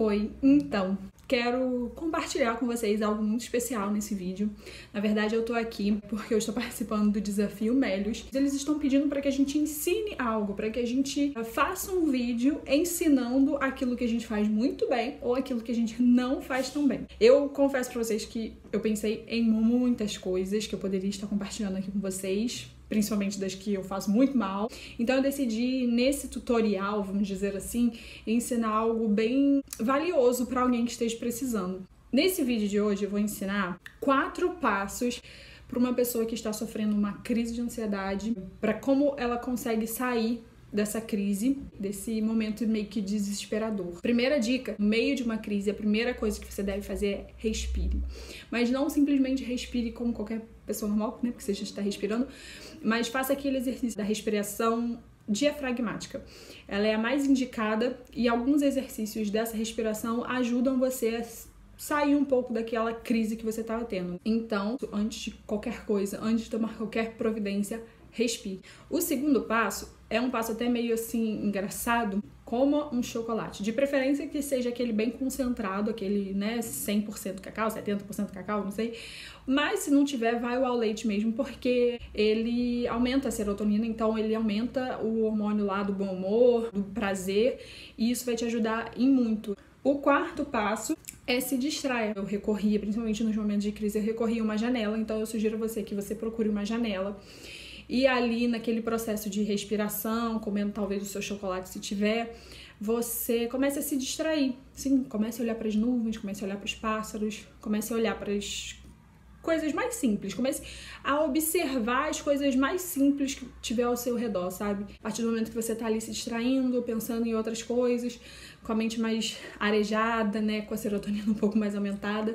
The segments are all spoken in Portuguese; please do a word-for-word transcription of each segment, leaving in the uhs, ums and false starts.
Oi, então, quero compartilhar com vocês algo muito especial nesse vídeo. Na verdade, eu tô aqui porque eu estou participando do Desafio Melios. Eles estão pedindo para que a gente ensine algo, para que a gente faça um vídeo ensinando aquilo que a gente faz muito bem ou aquilo que a gente não faz tão bem. Eu confesso para vocês que eu pensei em muitas coisas que eu poderia estar compartilhando aqui com vocês, principalmente das que eu faço muito mal. Então eu decidi, nesse tutorial, vamos dizer assim, ensinar algo bem valioso para alguém que esteja precisando. Nesse vídeo de hoje eu vou ensinar quatro passos para uma pessoa que está sofrendo uma crise de ansiedade, para como ela consegue sair dessa crise, desse momento meio que desesperador. Primeira dica, no meio de uma crise, a primeira coisa que você deve fazer é respire. Mas não simplesmente respire como qualquer pessoa normal, né, porque você já está respirando, mas faça aquele exercício da respiração diafragmática. Ela é a mais indicada e alguns exercícios dessa respiração ajudam você a sair um pouco daquela crise que você estava tendo. Então, antes de qualquer coisa, antes de tomar qualquer providência, respire. O segundo passo é um passo até meio assim engraçado, coma um chocolate. De preferência que seja aquele bem concentrado, aquele, né, cem por cento cacau, setenta por cento cacau, não sei. Mas se não tiver, vai ao leite mesmo, porque ele aumenta a serotonina, então ele aumenta o hormônio lá do bom humor, do prazer, e isso vai te ajudar em muito. O quarto passo é se distrair. Eu recorria, principalmente nos momentos de crise, eu recorria a uma janela, então eu sugiro a você que você procure uma janela. E ali, naquele processo de respiração, comendo talvez o seu chocolate se tiver, você comece a se distrair. Sim, comece a olhar para as nuvens, comece a olhar para os pássaros, comece a olhar para as coisas mais simples. Comece a observar as coisas mais simples que tiver ao seu redor, sabe? A partir do momento que você tá ali se distraindo, pensando em outras coisas, com a mente mais arejada, né, com a serotonina um pouco mais aumentada,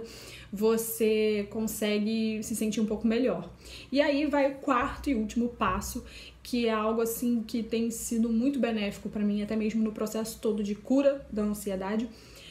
você consegue se sentir um pouco melhor. E aí vai o quarto e último passo, que é algo assim que tem sido muito benéfico para mim, até mesmo no processo todo de cura da ansiedade,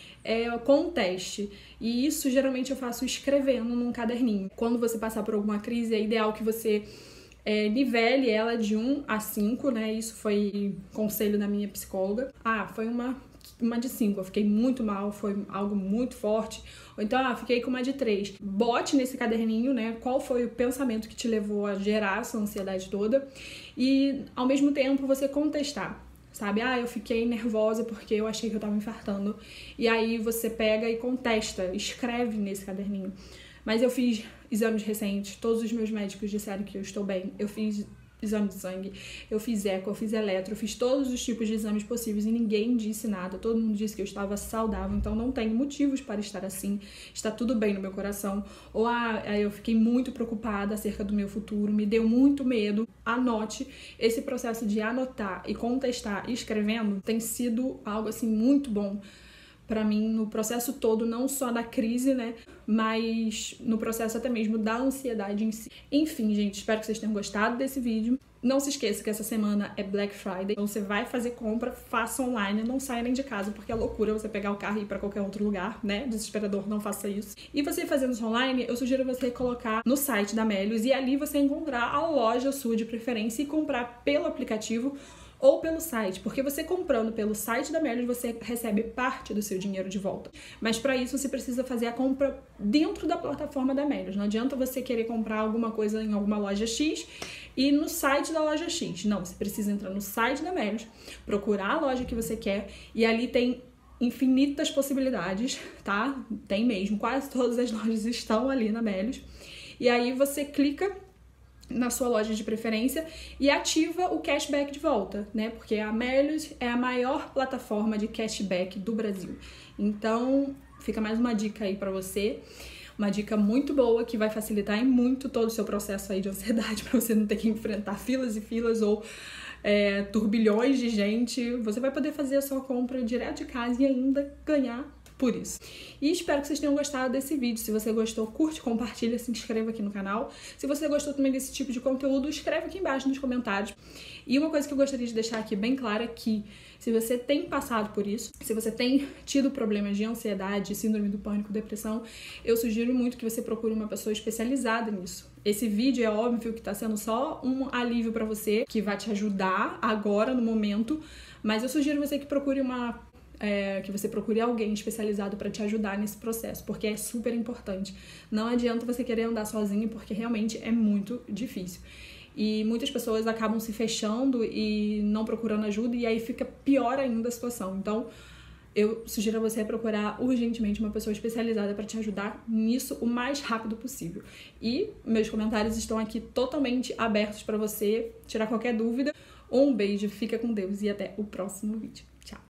é com o teste. E isso geralmente eu faço escrevendo num caderninho. Quando você passar por alguma crise, é ideal que você é, nivele ela de um a cinco, né? Isso foi conselho da minha psicóloga. Ah, foi uma, uma de cinco, eu fiquei muito mal, foi algo muito forte. Ou então, ah, fiquei com uma de três. Bote nesse caderninho, né, qual foi o pensamento que te levou a gerar essa ansiedade toda e, ao mesmo tempo, você contestar. Sabe? Ah, eu fiquei nervosa porque eu achei que eu tava infartando. E aí você pega e contesta, escreve nesse caderninho. Mas eu fiz exames recentes, todos os meus médicos disseram que eu estou bem. Eu fiz exame de sangue, eu fiz eco, eu fiz eletro, eu fiz todos os tipos de exames possíveis e ninguém disse nada. Todo mundo disse que eu estava saudável, então não tenho motivos para estar assim. Está tudo bem no meu coração. Ou ah, eu fiquei muito preocupada acerca do meu futuro, me deu muito medo. Anote. Esse processo de anotar e contestar escrevendo tem sido algo assim muito bom para mim no processo todo, não só da crise, né, mas no processo até mesmo da ansiedade em si. Enfim, gente, espero que vocês tenham gostado desse vídeo. Não se esqueça que essa semana é Black Friday, então você vai fazer compra, faça online, não saia nem de casa, porque é loucura você pegar o carro e ir pra qualquer outro lugar, né, desesperador, não faça isso. E você fazendo isso online, eu sugiro você colocar no site da Melios e ali você encontrar a loja sua de preferência e comprar pelo aplicativo ou pelo site, porque você comprando pelo site da Melios, você recebe parte do seu dinheiro de volta. Mas para isso você precisa fazer a compra dentro da plataforma da Melios. Não adianta você querer comprar alguma coisa em alguma loja X e no site da loja X. Não, você precisa entrar no site da Melios, procurar a loja que você quer e ali tem infinitas possibilidades, tá? Tem mesmo, quase todas as lojas estão ali na Melios. E aí você clica na sua loja de preferência e ativa o cashback de volta, né? Porque a Melios é a maior plataforma de cashback do Brasil. Então, fica mais uma dica aí pra você. Uma dica muito boa que vai facilitar em muito todo o seu processo aí de ansiedade, pra você não ter que enfrentar filas e filas ou é, turbilhões de gente. Você vai poder fazer a sua compra direto de casa e ainda ganhar por isso. E espero que vocês tenham gostado desse vídeo. Se você gostou, curte, compartilha, se inscreva aqui no canal. Se você gostou também desse tipo de conteúdo, escreve aqui embaixo nos comentários. E uma coisa que eu gostaria de deixar aqui bem clara é que se você tem passado por isso, se você tem tido problemas de ansiedade, síndrome do pânico, depressão, eu sugiro muito que você procure uma pessoa especializada nisso. Esse vídeo é óbvio que tá sendo só um alívio pra você, que vai te ajudar agora, no momento, mas eu sugiro você que procure uma é, que você procure alguém especializado para te ajudar nesse processo, porque é super importante. Não adianta você querer andar sozinho, porque realmente é muito difícil. E muitas pessoas acabam se fechando e não procurando ajuda, e aí fica pior ainda a situação. Então, eu sugiro a você procurar urgentemente uma pessoa especializada para te ajudar nisso o mais rápido possível. E meus comentários estão aqui totalmente abertos para você tirar qualquer dúvida. Um beijo, fica com Deus e até o próximo vídeo. Tchau!